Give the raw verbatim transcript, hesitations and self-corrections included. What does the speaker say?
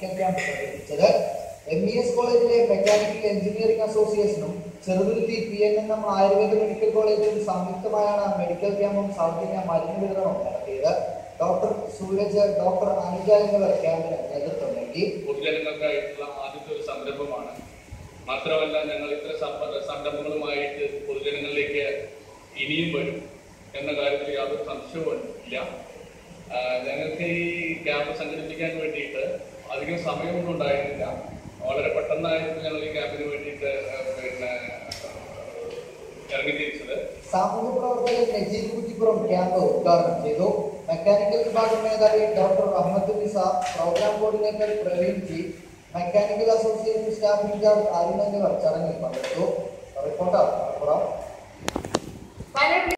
Medical camp സംഘടിപ്പിച്ചത്. M E S കോളേജിലെ mechanical engineering അസോസിയേഷനും Cheruthuruthy P N N M Ayurveda medical കോളേജും സംയുക്തമായാണ് മെഡിക്കൽ ക്യാമ്പും സൗജന്യ മരുന്ന് വിതരണവും നടത്തിയത്. ഡോക്ടർ സൂരജ്, ഡോക്ടർ അനുജ എന്നിവർ ക്യാമ്പിന് നേതൃത്വം നൽകി. പൊതുജനങ്ങൾക്കായിട്ടുള്ള ആദ്യത്തെ ഒരു സംരംഭമാണ്. മാത്രമല്ല, ഞങ്ങൾ ഇത്ര സംരംഭങ്ങളുമായിട്ട് പൊതുജനങ്ങളിലേക്ക് ഇനിയും വരും എന്ന കാര്യത്തിൽ യാതൊരു സംശയവും ഇല്ല. ഞങ്ങൾക്ക് ഈ ക്യാമ്പ് സംഘടിപ്പിക്കാൻ വേണ്ടിയിട്ട് അധികം സമയമൊന്നും ഉണ്ടായിരുന്നില്ല. വളരെ പെട്ടെന്നായിരുന്നു ഞങ്ങൾ ഈ ക്യാമ്പിന് വേണ്ടിയിട്ട് പിന്നെ ഇറങ്ങിത്തിരിച്ചത്. സാമൂഹ്യ പ്രവർത്തകൻ നജീബ് കുറ്റിപ്പുറം ക്യാമ്പ് ഉദ്ഘാടനം ചെയ്തു. മെക്കാനിക്കൽ വിഭാഗം മേധാവി doctor Ahammed Nisa, program coordinator Praveen G, mechanical association staff incharge Arun എന്നിവർ ചടങ്ങിൽ പങ്കെടുത്തു. റിപ്പോർട്ടർ മലപ്പുറം.